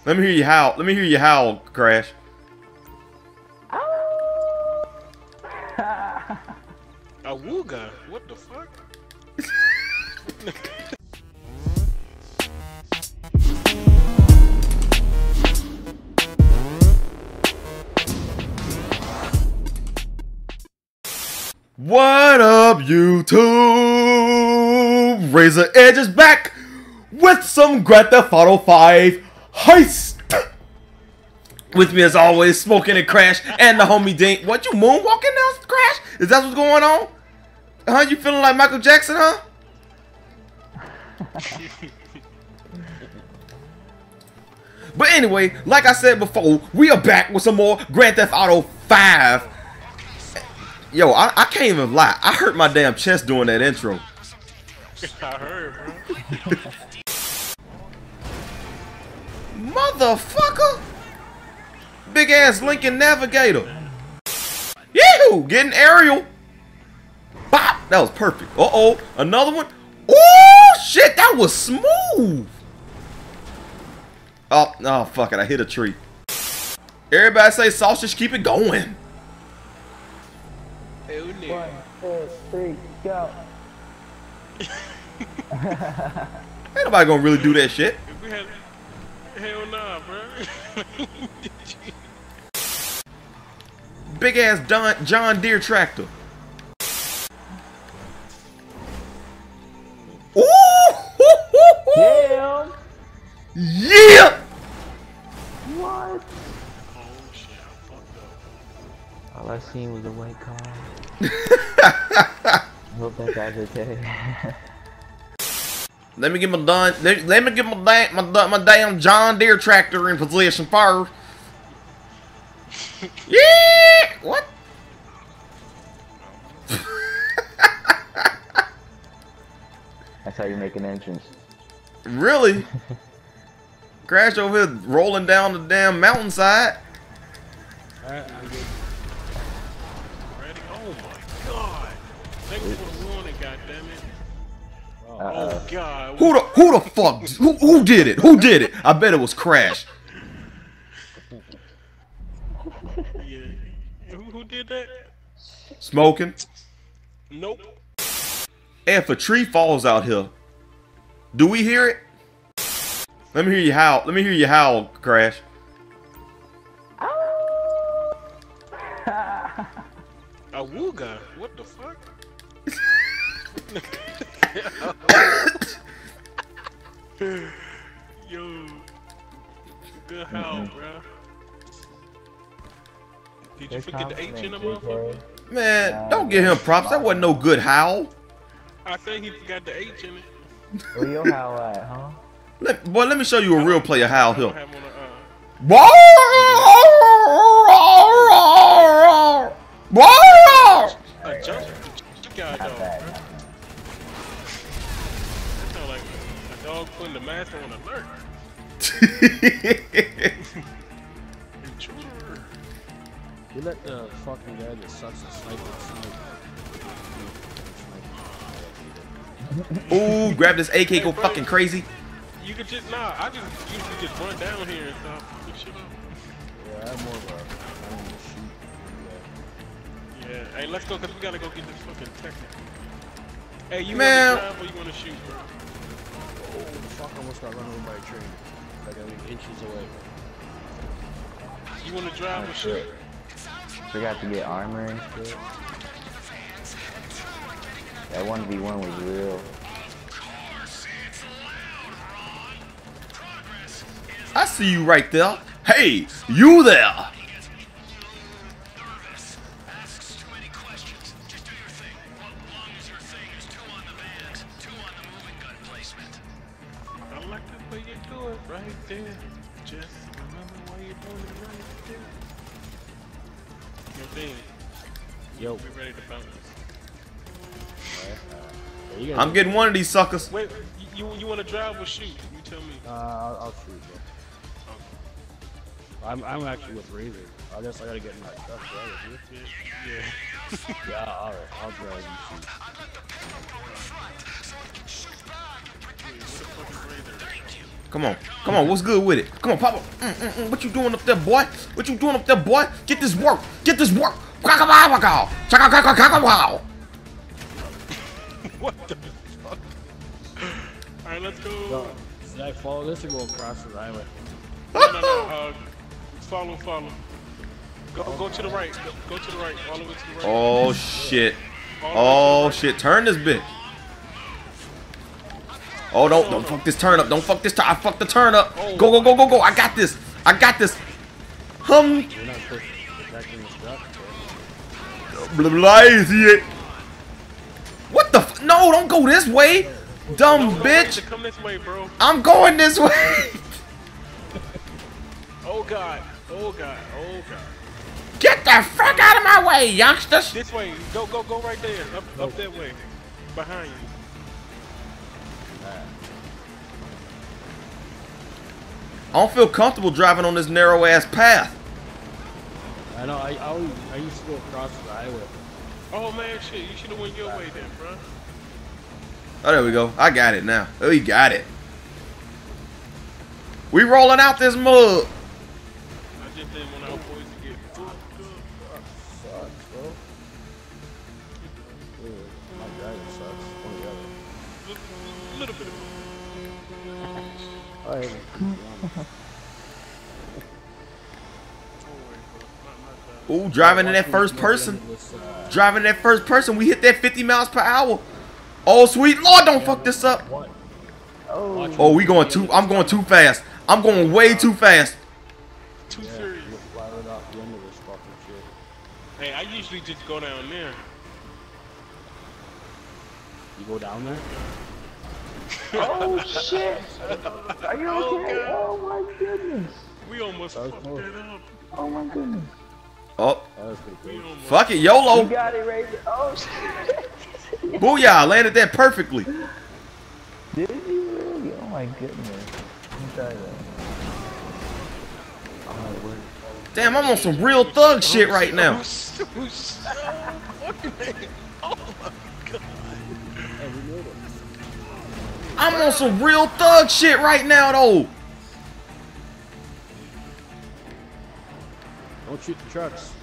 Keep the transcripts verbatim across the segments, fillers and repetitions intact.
Let me hear you howl. Let me hear you howl, Crash. Awooga? What the fuck? What up, YouTube? Razor Edge is back with some Grand Theft Auto five heist. With me as always, Smoking and Crash and the homie Dink. What, you moonwalking now, Crash? Is that what's going on? Huh? You feeling like Michael Jackson, huh? But anyway, like I said before, we are back with some more Grand Theft Auto five. Yo, I, I can't even lie. I hurt my damn chest doing that intro. I heard, bro. Motherfucker! Big ass Lincoln Navigator. Yahoo! Getting aerial. Bop! That was perfect. Uh oh, another one. Oh shit! That was smooth. Oh, oh fuck it! I hit a tree. Everybody say sausage. Keep it going. One, two, three, go. Ain't nobody gonna really do that shit. We had, hell nah, bro. Big ass Don, John Deere tractor. Ooh! Yeah. Yeah! What? Oh shit, I fucked up. All I seen was a white car. I hope that guy's okay. Let me get my done. Let, let me get my damn my, my damn John Deere tractor in position first. Yeah! What? That's how you make an entrance. Really? Crash over here rolling down the damn mountainside. Alright, I'm good. Ready? Oh my god. Thank you for the warning, goddammit. Uh Oh -oh. god. Who the who the fuck who who did it? Who did it? I bet it was Crash. Yeah. Who, who did that? Smoking. Nope. If a tree falls out here, do we hear it? Let me hear you howl. Let me hear you howl, Crash. Awooga? What the fuck? Yo, good howl, bro. Did you forget the H in the motherfucker? Man, don't give him props. That wasn't no good howl. I think he forgot the H in it. Where your howl at, huh? Let, boy, let me show you a real player howl I don't here. have one, uh, a jump. God, dog, Not bad. bro. That sound like a dog putting the master on alert. Intruder. You let the fucking guy that sucks at sniping snipe. Ooh, grab this A K, go Hey, bro. fucking crazy. You could just, nah, I just usually just run down here and stop fucking shit up. Yeah, I have more of a I don't shoot. Yeah, hey, let's go, cause we gotta go get this fucking technical. Hey, you Man. wanna drive or you wanna shoot, bro? Oh, fuck, I almost got run over by a train. Like, I think inches away. You wanna drive or shoot? We got to get armor and shit. That one v one was real. I see you right there. Hey, you there. I like the way you do it right there. Just remember why you're doing it right there. Yo, Dean, Yo. we ready to bounce. Yeah, you I'm getting one of these suckers. Wait, you you wanna drive or shoot? You tell me. Uh, I'll, I'll shoot, bro. I'm, I'm actually with Razor. I guess I gotta get in my truck, right? With you? Yeah. Yeah, alright. I'll drive you shoot. Wait, what the fuck is Razor? Come on. Come on, what's good with it? Come on, Papa. Mm, mm, mm. What you doing up there, boy? What you doing up there, boy? Get this work. Get this work. What the fuck? Alright, let's go. Yo, should I follow this or go across the highway? No, no, no. Uh, follow, follow. Go, go to the right. Go, go to the right. All the way to the right. Oh shit. All the way to the Oh right. shit. Turn this bitch. Oh, don't don't fuck this turn up. Don't fuck this turn. I fucked the turn up. Go go go go go. I got this. I got this. Hum. You're not supposed to be protecting this truck. Blah blah. Easy. What the? F no, don't go this way, dumb No, no, bitch. Come this way, bro. I'm going this way. Oh god. Oh god. Oh god. Get the fuck out of my way, youngsters. This way. Go, go, go right there. Up, up that way. Behind you. I don't feel comfortable driving on this narrow ass path. I know. I, I always I used to go across the highway. Oh man, shit. You should have went your way then, bro. Oh, there we go. I got it now. Oh, you got it. We rolling out this mud. I just didn't want our boys to get fucked up. Sucks, bro. Dude, my driving sucks. One or the other. A little bit of I haven't. Ooh, driving in that first person. Driving in that first person. We hit that fifty miles per hour. Oh, sweet Lord, don't fuck this up. Oh, Oh, we going too. I'm going too fast. I'm going way too fast. too Yeah, serious. you fly right off the end of this fucking shit. Hey, I usually just go down there. You go down there? oh shit! Are you Oh, okay? God. Oh my goodness! We almost That was fucked close. that up. Oh my goodness! Oh, That was pretty We cool. almost. fuck it, You YOLO. got it right there. Oh shit! Booyah, landed that perfectly. Did you really? Oh my goodness! Let me try that. Oh my word. Damn, I'm on some real thug shit right now. Who's, who's, fucking name? Oh my god. Hey, we made it. I'm on some real thug shit right now, though. Don't shoot the trucks.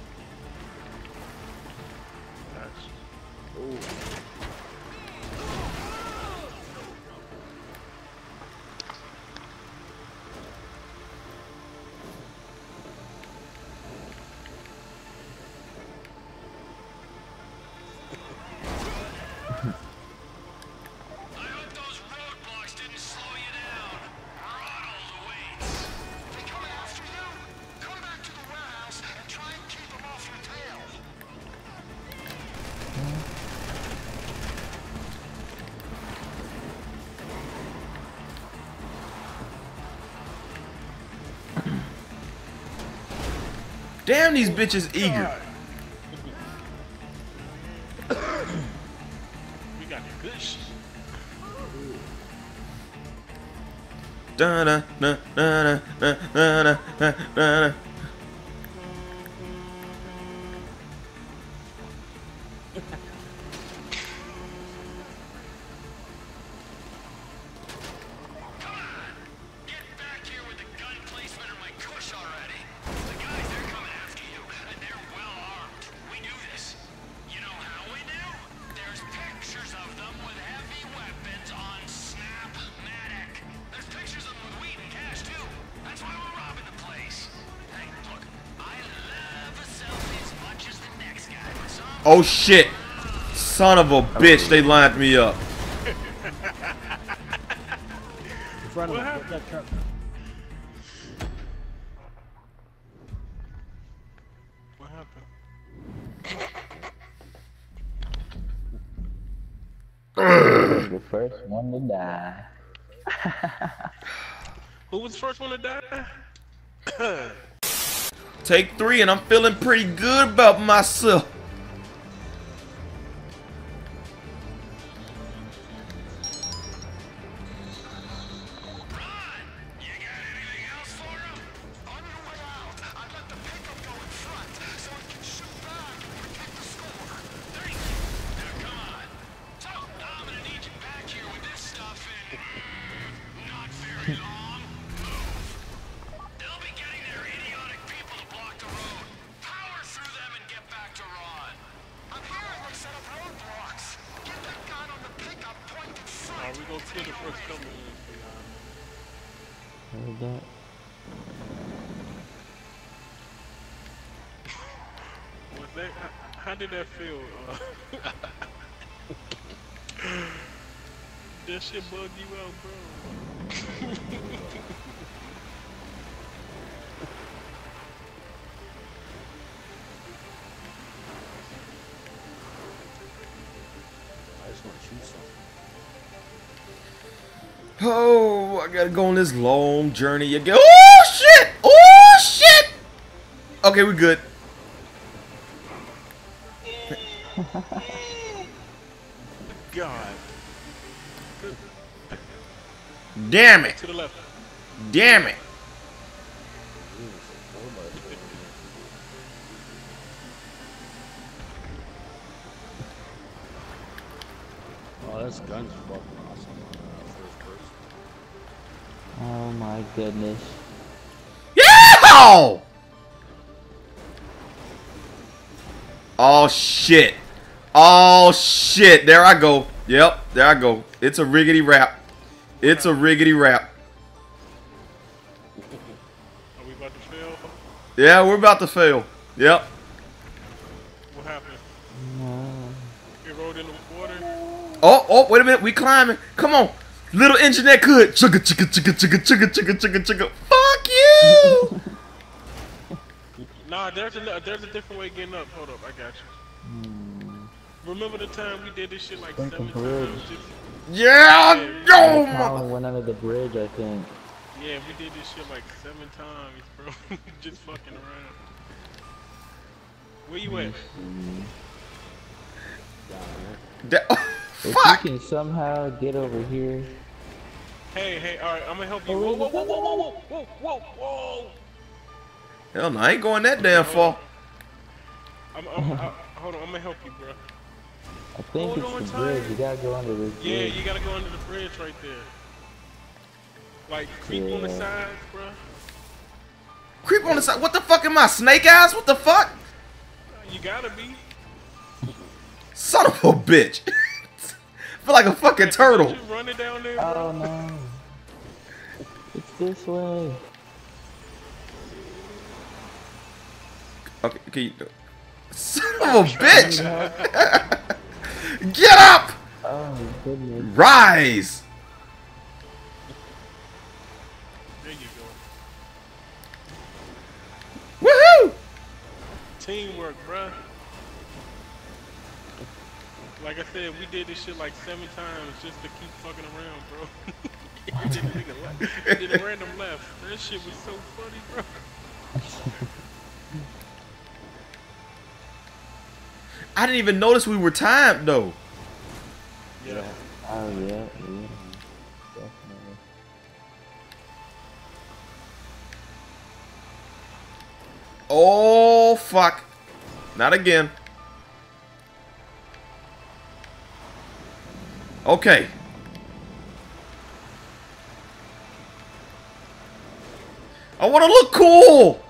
Damn, these bitches eager. We got the good shit. Da da da da da da da da. Oh shit! Son of a bitch, they lined me up. In front of What me. Get happened? that truck. What happened? The first one to die. Who was the first one to die? Take three, and I'm feeling pretty good about myself. Heard that. Was that, how, how did that feel? Uh, that shit bugged you out, bro. I just want to shoot something. Oh, I gotta go on this long journey again. Oh shit! Oh shit! Okay, we're good. God. Damn it! To the left. Damn it! Oh, this gun's fucking awesome on uh, first person. Oh my goodness. Yeah! Oh shit! Oh shit! There I go. Yep, there I go. It's a riggedy rap. It's a riggedy rap. Are we about to fail? Yeah, we're about to fail. Yep. What happened? No. It rolled in the water? Oh, oh, wait a minute. We climbing. Come on. Little engine that could. Chugga, chugga, chugga, chugga, chugga, chugga, chugga, chugga. Fuck you! Nah, there's a, there's a different way of getting up. Hold up, I got you. Hmm. Remember the time we did this shit like Thinking seven bridge. times? Just, Yeah! Go, Colin mother. went under the bridge, I think. yeah, we did this shit like seven times, bro. Just fucking around. Where you at? Hmm. Da- If Fuck! you can somehow get over here. Hey, hey, alright, I'm gonna help you. Oh, Whoa, wait, whoa, whoa, whoa, whoa, whoa, whoa, whoa! Hell no, I ain't going that damn far. I'm, I'm, I, hold on, I'm gonna help you, bro. I think Hold on it's the tight. bridge. You gotta go under this Yeah, bridge. you gotta go under the bridge right there. Like, creep on the Yeah. sides, bro. Creep on the side. What the fuck am I? Snake eyes? What the fuck? You gotta be. Son of a bitch. Feel like a fucking turtle. Did you run it down there, bro? Oh no. It's this way. Okay, can you do it? Son of a bitch! Get up! Oh my goodness. Rise! There you go. Woohoo! Teamwork, bruh. Like I said, we did this shit like seven times just to keep fucking around, bro. You did a nigga left. You did a random left. That shit was so funny, bro. I didn't even notice we were timed though. Yeah. Oh yeah, yeah. Definitely. Oh fuck. Not again. Okay. I want to look cool.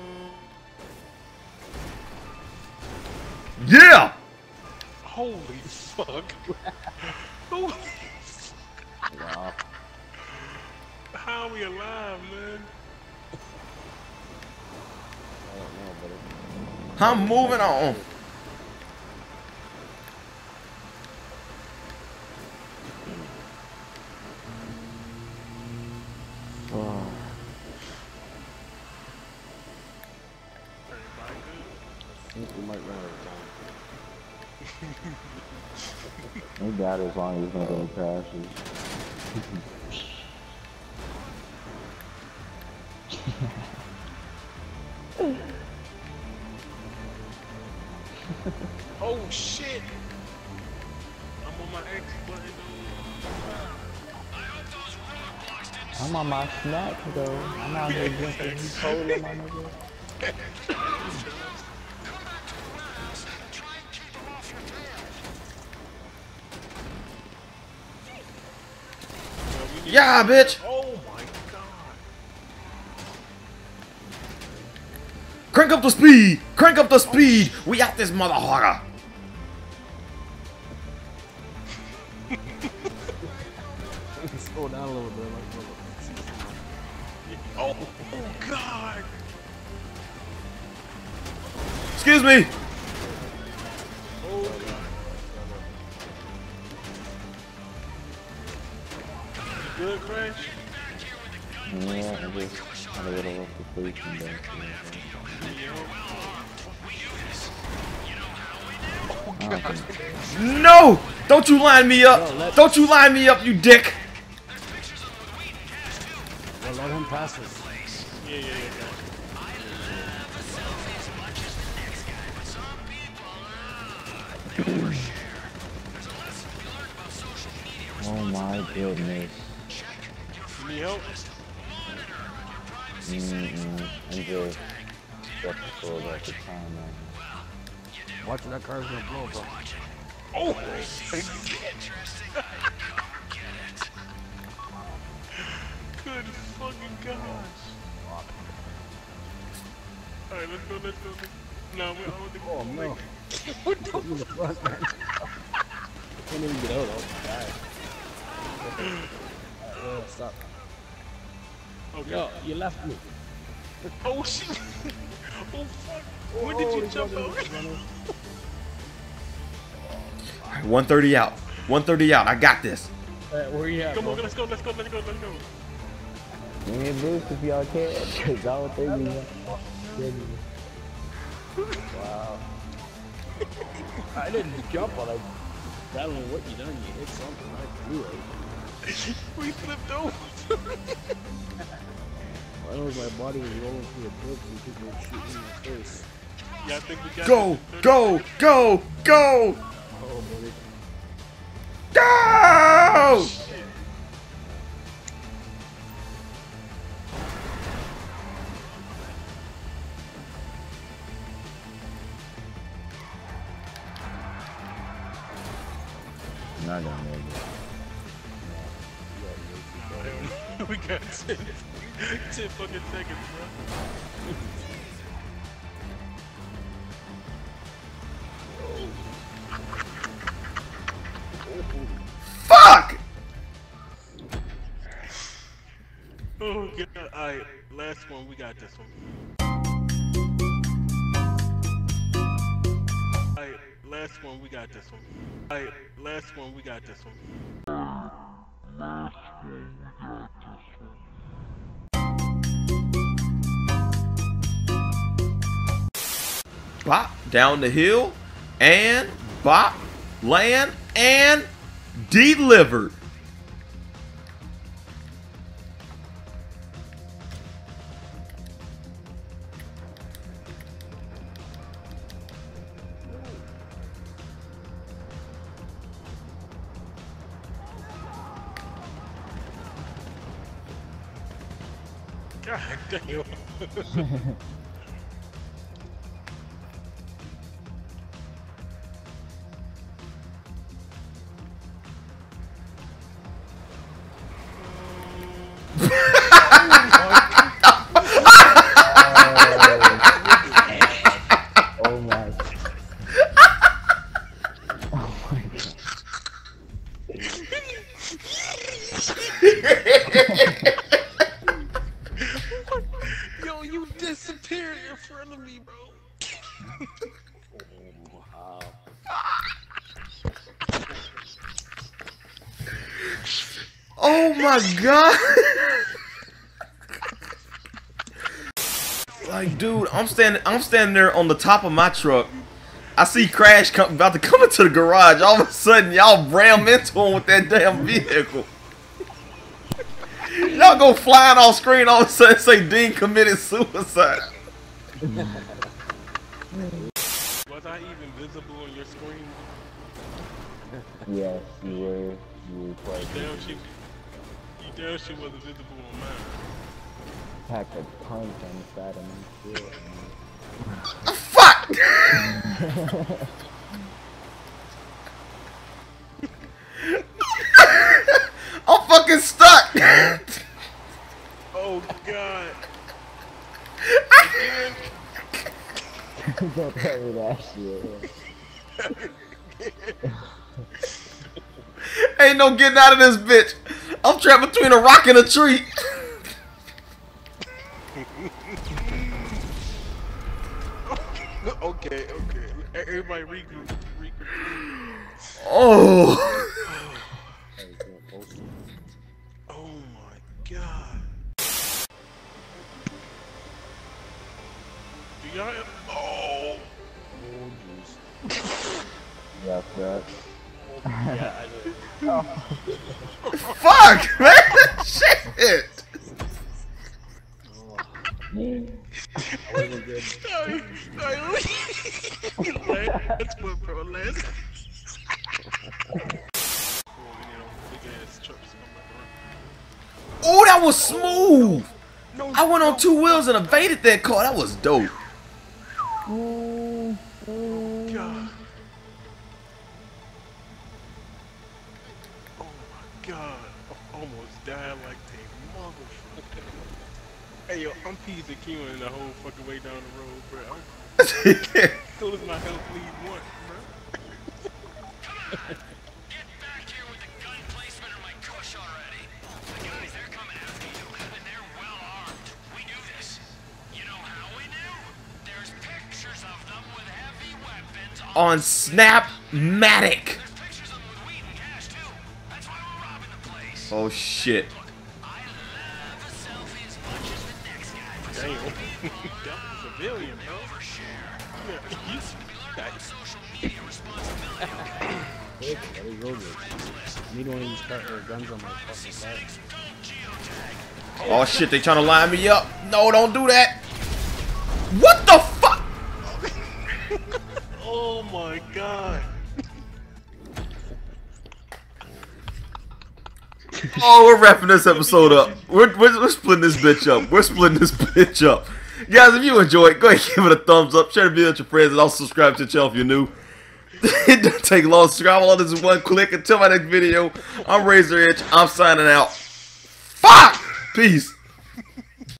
Yeah. Holy fuck. Holy Wow. How are we alive, man? I don't know, but it, I'm moving on. Oh, Everybody good? I think we might run out of time. we got it as long as nobody crashes. Oh shit! I'm on my X button, I'm on my snack though. I'm out here drinking cola, my nigga. dude. Yeah, bitch. Oh my god. Crank up the speed. Crank up the speed. We out this motherfucker. Slow down a little bit, like, look, look. Oh, oh God. Excuse me. Oh God. You good, Crash? Yeah, I just had a little rough to sleep and then. I don't think. No! Don't you line me up! Don't you line me up, you dick! Well, let him pass us. Yeah, yeah, yeah. Oh my goodness. You need help? Mm-mm. I'm just got the sword at the time, man. Watching that car's gonna blow, bro. Oh! Good fucking gosh. Alright, let's go, let's go. Let's... No, we don't think Oh no. What the In the front, man. I can't even get out. I'll die. Alright, stop. Okay. Yo, you left me. Oh shit! Oh fuck! When did you jump out? one thirty out. one thirty out. I got this. Alright, where you at, Come bro? on, let's go, let's go, let's go, let's go. Give me a boost if y'all can, cause I don't think we Wow. I didn't jump on it. I don't know what you done. You hit something. I flew it. We flipped over. I know my body was rolling through the bricks and people were shooting in the face. Yeah, I think we got Go! this. Go! Go! Go! Oh, buddy. Go! Not gonna make it. We got ten, ten fucking seconds, bro. Fuck! Oh god. Alright, last one, we got this one. Alright, last one, we got this one. Alright, last one, we got this one. Bop down the hill and bop land and delivered. God damn. Oh my. Oh my god. Yo, you disappeared in front of me, bro. Wow. Oh my god. Like, dude, I'm standing I'm standing there on the top of my truck. I see Crash come, about to come into the garage. All of a sudden, y'all ram into him with that damn vehicle. Y'all go flying off screen, all of a sudden say Dean committed suicide. Was I even visible on your screen? Yes, you were. You were quite You damn she, you damn she wasn't visible on mine. packed a punch on the side of my shield. Fuck! I'm fucking stuck. Oh god. Again? Don't tell me that shit. Ain't no getting out of this bitch. I'm trapped between a rock and a tree. Okay, okay. Everybody regroup. Regroup. Oh. Oh my god. Do y'all? Oh. Oh, jeez. Yeah, that. Yeah, I know. Fuck, man. Shit. That wasn't good. Sorry, sorry. Let's put bro. Let's. Oh, that was smooth. No, I went on two wheels and evaded that car. That was dope. Mm, mm. God. Oh my god. I almost died like a motherfucker. Hey yo, I'm P's and Q the whole fucking way down the road, bro. I'm still as my health lead one, bro. Get back here with the gun placement or my cush already. The guys, they're coming after you, and they're well armed. We knew this. You know how we knew? There's pictures of them with heavy weapons On Snapmatic. There's pictures of them with weed and cash too. That's why we're robbing the place. Oh shit. I love a selfie as much as the next guy. But Damn. some people That was a civilian, bro. overshare. Yeah, you Learn about social media responsibility, okay? Quick, let it go, dude. I need one of these car or guns on my fucking back. Don't geotag. Oh shit, they trying to line me up. No, don't do that. What the fuck? Oh my god. Oh, we're wrapping this episode up. We're, we're, we're splitting this bitch up. We're splitting this bitch up. Guys, if you enjoyed, go ahead and give it a thumbs up. Share the video with your friends and also subscribe to the channel if you're new. It doesn't take long to subscribe. All this is one click. Until my next video, I'm Razor Edge. I'm signing out. Fuck! Peace.